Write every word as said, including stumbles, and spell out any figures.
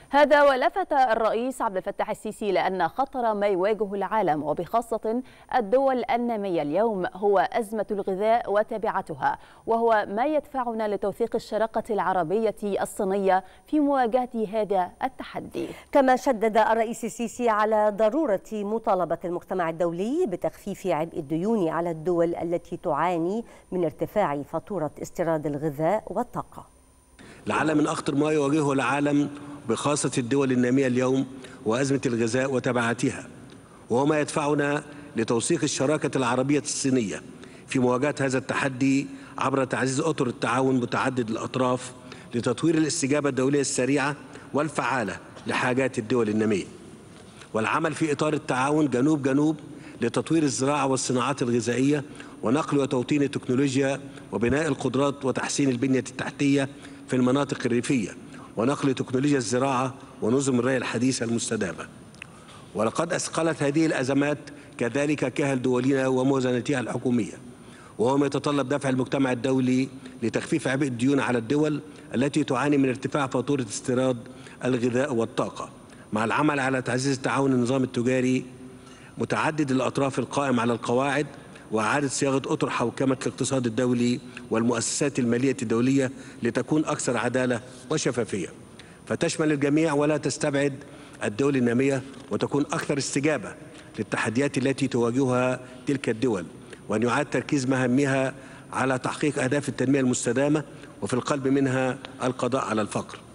هذا ولفت الرئيس عبد الفتاح السيسي لأن خطر ما يواجه العالم وبخاصة الدول النامية اليوم هو أزمة الغذاء وتبعاتها، وهو ما يدفعنا لتوثيق الشراكة العربية الصينية في مواجهة هذا التحدي. كما شدد الرئيس السيسي على ضرورة مطالبة المجتمع الدولي بتخفيف عبء الديون على الدول التي تعاني من ارتفاع فاتورة استيراد الغذاء والطاقة. لعل من أخطر ما يواجهه العالم بخاصة الدول النامية اليوم وأزمة الغذاء وتبعاتها، وهو ما يدفعنا لتوثيق الشراكة العربية الصينية في مواجهة هذا التحدي عبر تعزيز أطر التعاون متعدد الأطراف لتطوير الاستجابة الدولية السريعة والفعالة لحاجات الدول النامية، والعمل في إطار التعاون جنوب جنوب لتطوير الزراعة والصناعات الغذائية ونقل وتوطين التكنولوجيا وبناء القدرات وتحسين البنية التحتية في المناطق الريفية ونقل تكنولوجيا الزراعة ونظم الري الحديثة المستدامة. ولقد أثقلت هذه الأزمات كذلك كاهل دولنا وموازنتها الحكومية، وهو ما يتطلب دفع المجتمع الدولي لتخفيف عبء الديون على الدول التي تعاني من ارتفاع فاتورة استيراد الغذاء والطاقة، مع العمل على تعزيز التعاون النظام التجاري متعدد الأطراف القائم على القواعد وإعادة صياغة أطر حوكمة الاقتصاد الدولي والمؤسسات المالية الدولية لتكون أكثر عدالة وشفافية، فتشمل الجميع ولا تستبعد الدول النامية، وتكون أكثر استجابة للتحديات التي تواجهها تلك الدول، وأن يعاد تركيز مهامها على تحقيق أهداف التنمية المستدامة وفي القلب منها القضاء على الفقر.